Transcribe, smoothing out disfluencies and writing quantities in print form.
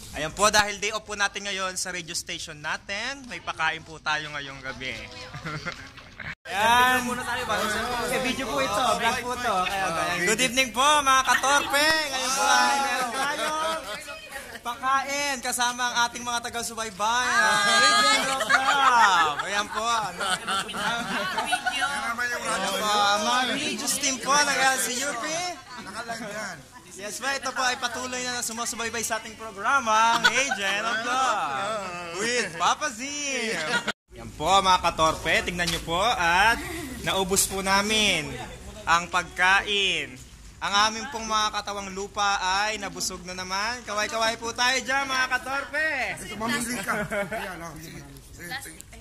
Ayan po, dahil day off po natin ngayon sa radio station natin, may pakain po tayo ngayong gabi. Ayan. Video po ito, vlog po ito. Good evening po mga katorpe. Ngayon po ay meron tayong pakain kasama ang ating mga taga-subaybay. Ayan po. Mga religious team po ng LCUP. Nakalagyan. Yes ba, ito po ay patuloy na sumusubaybay sa ating programa, Agent of Love with Papa Z. Yan po mga katorpe, tingnan nyo po at naubos po namin ang pagkain. Ang aming pong mga katawang lupa ay nabusog na naman. Kaway-kaway po tayo dyan mga katorpe. Ito, mamili ka. Ayan,